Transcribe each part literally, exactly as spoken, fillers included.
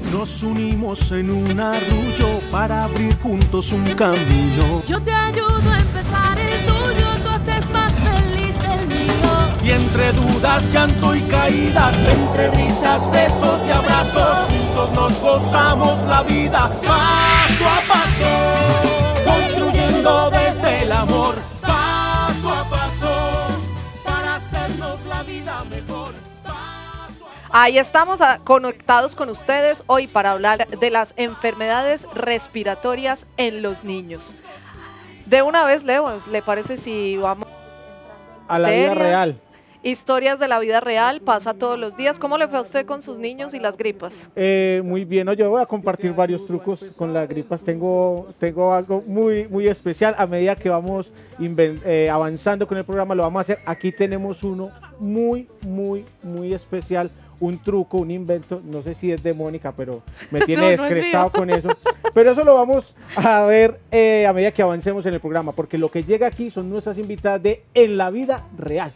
Nos unimos en un arrullo para abrir juntos un camino. Yo te ayudo a empezar el tuyo, tú haces más feliz el mío. Y entre dudas, llanto y caídas, entre risas, besos y abrazos, juntos nos gozamos la vida paso a paso, construyendo desde el amor, paso a paso, para hacernos la vida mejor. Ahí estamos a, conectados con ustedes hoy para hablar de las enfermedades respiratorias en los niños. De una vez, Leo, ¿le parece si vamos a la vida real? Historias de la vida real, pasa todos los días. ¿Cómo le fue a usted con sus niños y las gripas? Eh, muy bien, yo voy a compartir varios trucos con las gripas. Tengo, tengo algo muy, muy especial. A medida que vamos eh, avanzando con el programa, lo vamos a hacer. Aquí tenemos uno muy, muy, muy especial. Un truco, un invento, no sé si es de Mónica, pero me tiene no, descrestado no con eso. Pero eso lo vamos a ver eh, a medida que avancemos en el programa, porque lo que llega aquí son nuestras invitadas de En la Vida Real.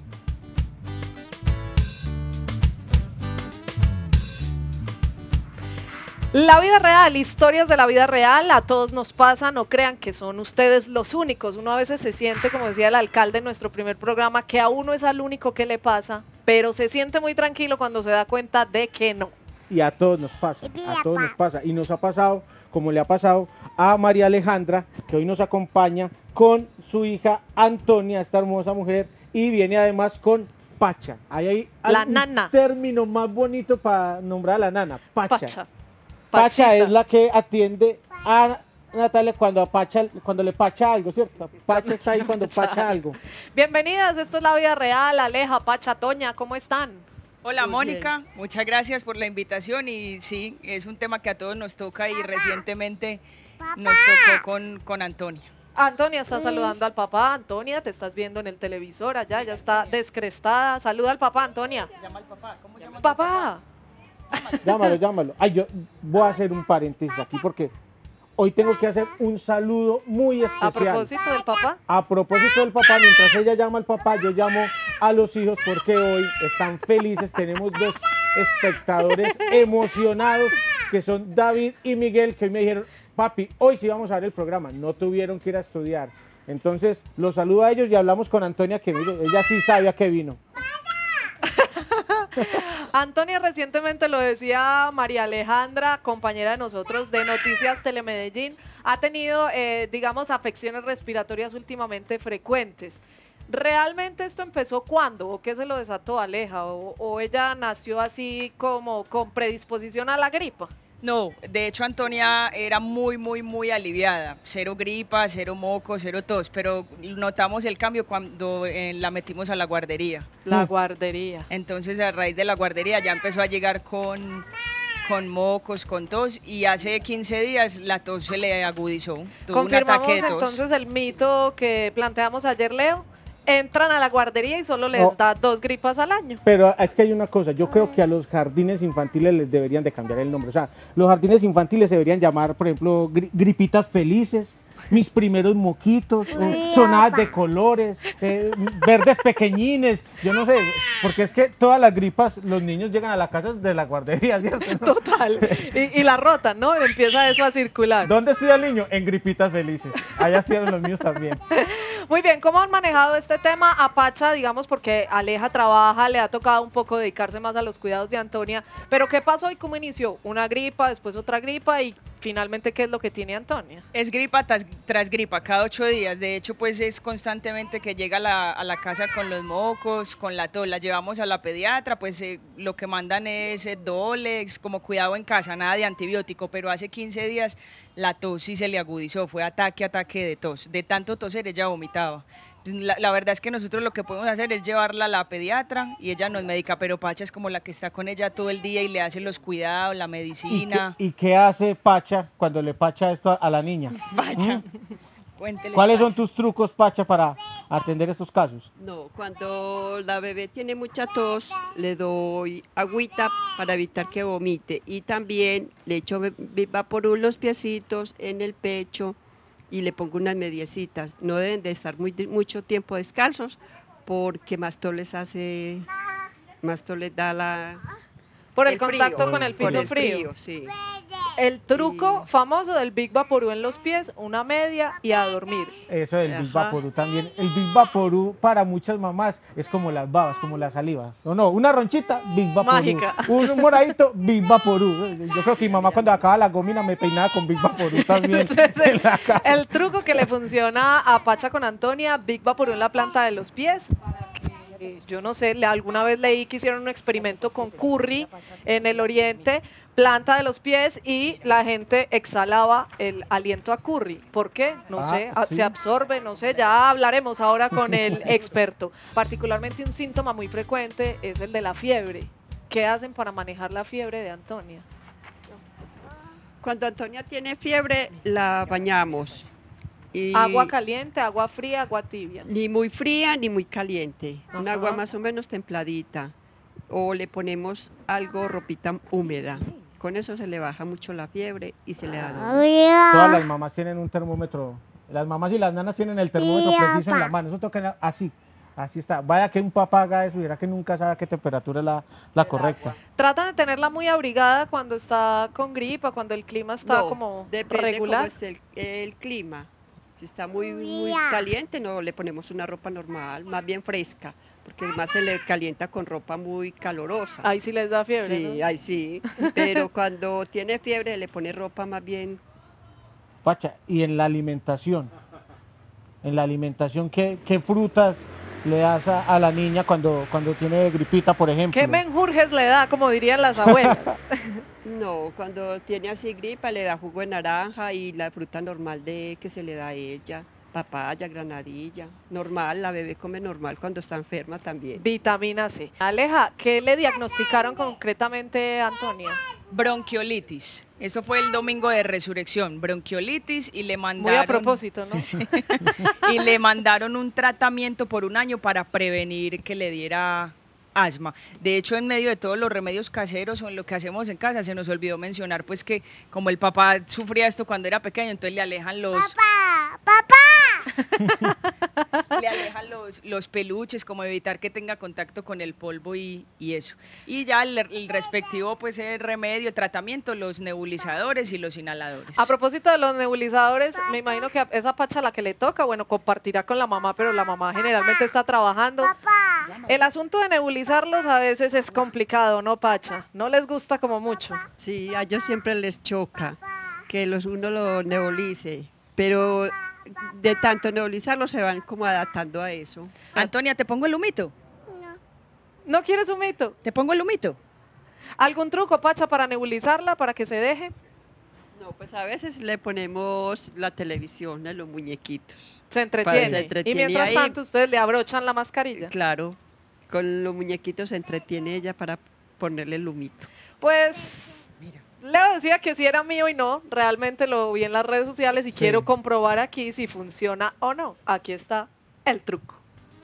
La vida real, historias de la vida real, a todos nos pasa, no crean que son ustedes los únicos. Uno a veces se siente, como decía el alcalde en nuestro primer programa, que a uno es al único que le pasa, pero se siente muy tranquilo cuando se da cuenta de que no. Y a todos nos pasa, a todos nos pasa. Y nos ha pasado, como le ha pasado a María Alejandra, que hoy nos acompaña con su hija Antonia, esta hermosa mujer, y viene además con Pacha. Ahí hay la nana. Término más bonito para nombrar a la nana, Pacha. Pacha. Pacha Pachita. Es la que atiende a Natalia cuando, a Pacha, cuando le pacha algo, ¿cierto? Pacha está ahí cuando pacha algo. Bienvenidas, esto es La Vida Real. Aleja, Pacha, Toña, ¿cómo están? Hola Mónica, muchas gracias por la invitación y sí, es un tema que a todos nos toca y recientemente nos tocó con, con Antonia. Antonia está saludando al papá. Antonia, te estás viendo en el televisor allá, ya está descrestada. Saluda al papá, Antonia. Llama al papá, ¿cómo llama? Papá. Papá? Llámalo, llámalo. Ay, yo voy a hacer un paréntesis aquí porque hoy tengo que hacer un saludo muy especial. ¿A propósito del papá? A propósito del papá, mientras ella llama al papá, yo llamo a los hijos porque hoy están felices. Tenemos dos espectadores emocionados que son David y Miguel, que hoy me dijeron, papi, hoy sí vamos a ver el programa. No tuvieron que ir a estudiar. Entonces, los saludo a ellos y hablamos con Antonia, que mire, ella sí sabía que vino. Antonia, recientemente lo decía María Alejandra, compañera de nosotros de Noticias Telemedellín, ha tenido, eh, digamos, afecciones respiratorias últimamente frecuentes. ¿Realmente esto empezó cuándo? ¿O qué se lo desató, Aleja? ¿O, o ella nació así como con predisposición a la gripa? No, de hecho Antonia era muy, muy, muy aliviada, cero gripa, cero moco, cero tos, pero notamos el cambio cuando eh, la metimos a la guardería. La guardería. Entonces a raíz de la guardería ya empezó a llegar con, con mocos, con tos y hace quince días la tos se le agudizó. Tuvo Confirmamos un ataque de tos. Entonces el mito que planteamos ayer, Leo. Entran a la guardería y solo les no, da dos gripas al año. Pero es que hay una cosa, yo creo que a los jardines infantiles les deberían de cambiar el nombre. O sea, los jardines infantiles se deberían llamar, por ejemplo, gri gripitas felices, mis primeros moquitos, eh, sonadas de colores, eh, verdes pequeñines, yo no sé, porque es que todas las gripas, los niños llegan a la casa de la guardería, ¿cierto? ¿No? Total, y, y la rotan, ¿no? Empieza eso a circular. ¿Dónde estudia el niño? En gripitas felices, allá estudian los míos también. Muy bien, ¿cómo han manejado este tema? A Pacha, digamos, porque Aleja trabaja, le ha tocado un poco dedicarse más a los cuidados de Antonia, pero ¿qué pasó y cómo inició? Una gripa, después otra gripa y finalmente, ¿qué es lo que tiene Antonia? Es gripa tras, tras gripa, cada ocho días. De hecho, pues es constantemente que llega a la, a la casa con los mocos, con la tos. La llevamos a la pediatra, pues eh, lo que mandan es eh, Dolex, como cuidado en casa, nada de antibiótico. Pero hace quince días la tos sí se le agudizó, fue ataque, ataque de tos. De tanto toser ella vomitaba. La, la verdad es que nosotros lo que podemos hacer es llevarla a la pediatra y ella nos medica, pero Pacha es como la que está con ella todo el día y le hace los cuidados, la medicina. ¿Y qué, y qué hace Pacha cuando le pacha esto a, a la niña? Pacha. ¿Mm? Cuéntele, ¿Cuáles Pacha. son tus trucos, Pacha, para atender estos casos? No, cuando la bebé tiene mucha tos, le doy agüita para evitar que vomite y también le echo vaporú en los piecitos, en el pecho, y le pongo unas mediecitas. No deben de estar muy, mucho tiempo descalzos porque más tos les hace, más tos les da la, Por el, contacto con el piso por el frío. sí. El truco Y- famoso del Big Vaporú en los pies, una media y a dormir. Eso del Big Ajá. Vaporú también. El Big Vaporú para muchas mamás es como las babas, como la saliva. No, no, una ronchita, Big Vaporú. Mágica. Un moradito, Big Vaporú. Yo creo que mi mamá cuando acaba la gomina me peinaba con Big Vaporú también Ese es el, en la casa. el truco que le funciona a Pacha con Antonia, Big Vaporú en la planta de los pies. Eh, Yo no sé, le- alguna vez leí que hicieron un experimento con curry en el oriente, planta de los pies y la gente exhalaba el aliento a curry. ¿Por qué? No Ah, sé, a- sí. se absorbe, no sé, ya hablaremos ahora con el experto. Particularmente un síntoma muy frecuente es el de la fiebre. ¿Qué hacen para manejar la fiebre de Antonia? Cuando Antonia tiene fiebre, la bañamos. Y Agua caliente, agua fría, agua tibia. ni muy fría ni muy caliente. Un Ajá. agua más o menos templadita. O le ponemos algo, ropita húmeda. Con eso se le baja mucho la fiebre y se le da dolor. Todas las mamás tienen un termómetro. Las mamás y las nanas tienen el termómetro preciso en la mano. Eso toca así. Así está. Vaya que un papá haga eso, verá que nunca sabe a qué temperatura es la, la correcta. Tratan de tenerla muy abrigada cuando está con gripa, cuando el clima está No, como depende regular. cómo esté el, el clima. Si está muy, muy caliente, no le ponemos una ropa normal, más bien fresca, porque además se le calienta con ropa muy calorosa. Ahí sí les da fiebre, Sí, ¿no? ahí sí. Pero cuando tiene fiebre le pone ropa más bien. Pacha, y en la alimentación, en la alimentación, ¿qué, qué frutas le das a, a la niña cuando, cuando tiene gripita, por ejemplo? ¿Qué menjurjes le da, como dirían las abuelas? No, cuando tiene así gripa le da jugo de naranja y la fruta normal de que se le da a ella, papaya, granadilla, normal, la bebé come normal cuando está enferma también. Vitamina C. Aleja, ¿qué le diagnosticaron concretamente a Antonia? Bronquiolitis. Eso fue el domingo de resurrección. Bronquiolitis y le mandaron. Muy a propósito, ¿no? Sí. Y le mandaron un tratamiento por un año para prevenir que le diera asma. De hecho, en medio de todos los remedios caseros o en lo que hacemos en casa, se nos olvidó mencionar pues que como el papá sufría esto cuando era pequeño, entonces le alejan los le alejan los, los peluches, como evitar que tenga contacto con el polvo y, y eso. Y ya el, el respectivo pues el remedio, el tratamiento, los nebulizadores y los inhaladores. A propósito de los nebulizadores, me imagino que a esa Pacha a la que le toca, bueno, compartirá con la mamá, pero la mamá generalmente está trabajando. El asunto de nebulizarlos a veces es complicado, ¿no, Pacha? No les gusta como mucho. Sí, a ellos siempre les choca que los uno lo nebulice, pero de tanto nebulizarlo se van como adaptando a eso. Antonia, ¿te pongo el humito? ¿No quieres un mito? ¿Te pongo el humito? ¿Algún truco, Pacha, para nebulizarla, para que se deje? No, pues a veces le ponemos la televisión a los muñequitos. Se entretiene. se entretiene y mientras ahí. tanto, ustedes le abrochan la mascarilla. Claro, con los muñequitos se entretiene ella para ponerle el humito. Pues Leo decía que si era mío y no, realmente lo vi en las redes sociales y Sí. quiero comprobar aquí si funciona o no. Aquí está el truco.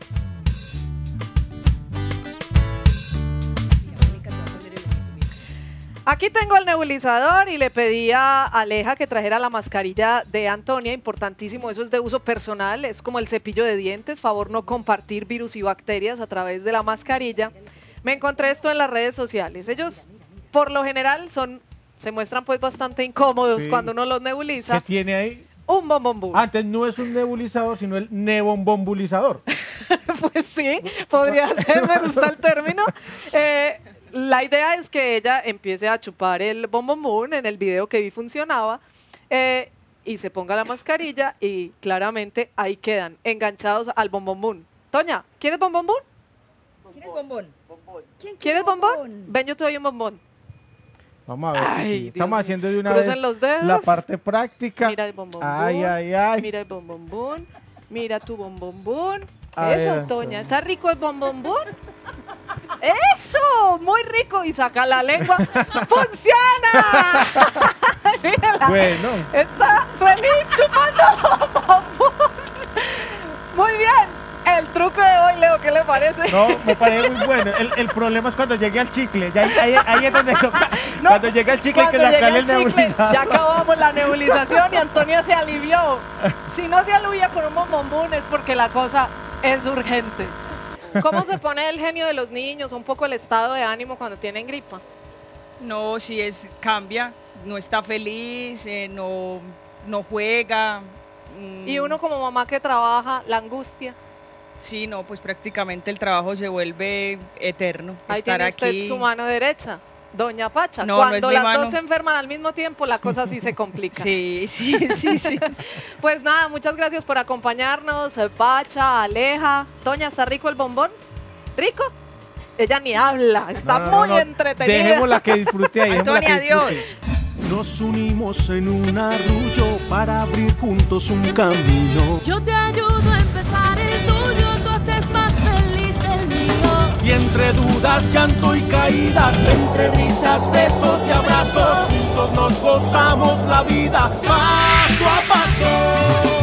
Aquí tengo el nebulizador y le pedí a Aleja que trajera la mascarilla de Antonia, importantísimo, eso es de uso personal, es como el cepillo de dientes, favor no compartir virus y bacterias a través de la mascarilla. Me encontré esto en las redes sociales, ellos por lo general son, se muestran pues bastante incómodos Sí. cuando uno los ¿Qué nebuliza. tiene ahí? Un bombombú. Antes no es un nebulizador, sino el nebombombulizador. Pues sí, podría ser, me gusta el término. Eh, la idea es que ella empiece a chupar el bombombún, en el video que vi funcionaba, eh, y se ponga la mascarilla y claramente ahí quedan enganchados al bombombún. Toña, ¿quieres bombombún? ¿Quieres bombón? ¿Quién ¿Quieres bombón? Ven, yo te doy un bombón. Vamos a ver. Ay, sí, Dios estamos mío. haciendo de una Crucen vez los dedos. la parte práctica. Mira el bombombún. Ay, ay, ay. Mira el bombombún. Mira tu bombombún. A Eso, ver, Toña. Antonia. ¿Está rico el bombombún? ¡Eso! Muy rico. Y saca la lengua. ¡Funciona! Mírala. Bueno, Está feliz chupando bombombún. Muy bien. El truco de hoy, Leo, ¿qué le parece? no, me parece muy bueno. El, el problema es cuando llegue al chicle. Ya ahí, ahí, ahí es donde toca. No, cuando llega el chicle, que Cuando le llegue acale el el chicle, nebulizador. ya acabamos la nebulización y Antonia se alivió. Si no se alivia con un bombombún es porque la cosa es urgente. ¿Cómo se pone el genio de los niños? Un poco el estado de ánimo cuando tienen gripa. No, si es, cambia, no está feliz, eh, no, no juega. mm, Y uno como mamá que trabaja, la angustia. Sí, no, pues prácticamente el trabajo se vuelve eterno. Ahí Estar tiene usted aquí. su mano derecha, doña Pacha. No, no es Cuando mi las mano. dos se enferman al mismo tiempo, la cosa sí se complica. Sí, sí, sí, sí. Pues nada, muchas gracias por acompañarnos, eh, Pacha, Aleja. Toña, ¿está rico el bombón? ¿Rico? Ella ni habla, está No, no, muy no, entretenida. Dejémosla que disfrute ahí. dejémosla Antonia, que disfrute. adiós. Nos unimos en un arrullo para abrir juntos un camino. Yo te ayudo a empezar el tuyo, tú haces más feliz el mío. Y entre dudas, llanto y caídas, entre risas, besos y abrazos, juntos nos gozamos la vida paso a paso.